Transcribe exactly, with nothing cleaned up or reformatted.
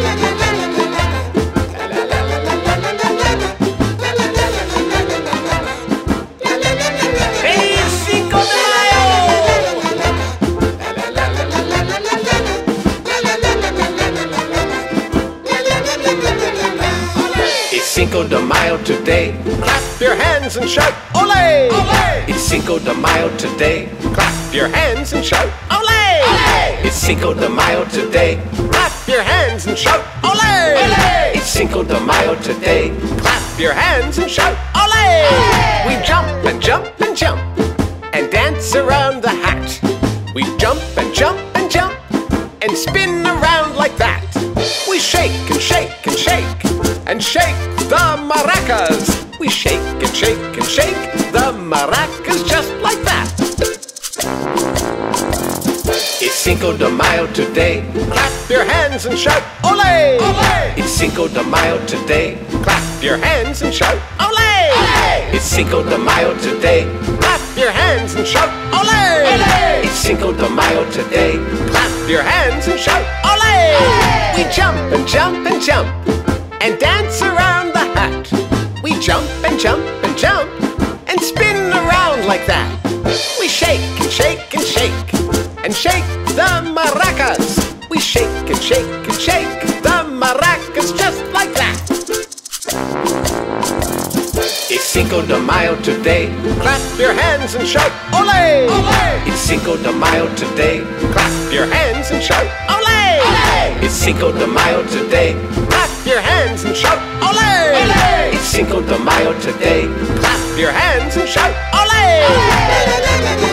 Cinco de Mayo today. Clap your hands and shout, ole! Ole! It's Cinco de Mayo today. Clap your hands and shout, ole! Ole! It's Cinco de Mayo today. Clap your hands and shout, ole! Ole! It's Cinco de Mayo today. Clap your hands and shout, ole! Ole! We jump and jump and jump and dance around the hat. We jump and jump and jump and spin around like that. We shake and shake and shake and shake the maracas. We shake and shake and shake the maracas just like that. It's Cinco de Mayo today. Clap your hands and shout, ole! Ole! It's Cinco de Mayo today. Clap your hands and shout, ole! Ole! It's Cinco de Mayo today. Clap your hands and shout, ole! Ole! It's Cinco de Mayo today. Clap your hands and shout, ole! Ole! We jump and jump and jump and dance around the hat. We jump and jump and jump and spin around like that. We shake and shake and shake and shake the maracas. We shake and shake and shake the maracas just like that. It's Cinco de Mayo today. Clap your hands and shout, ole! Ole! It's Cinco de Mayo today. Clap your hands and shout, ole! Ole! It's Cinco de Mayo today. Clap your hands and shout, ole! Ole! It's Cinco de Mayo today. Clap your hands and shout, ole! Ole!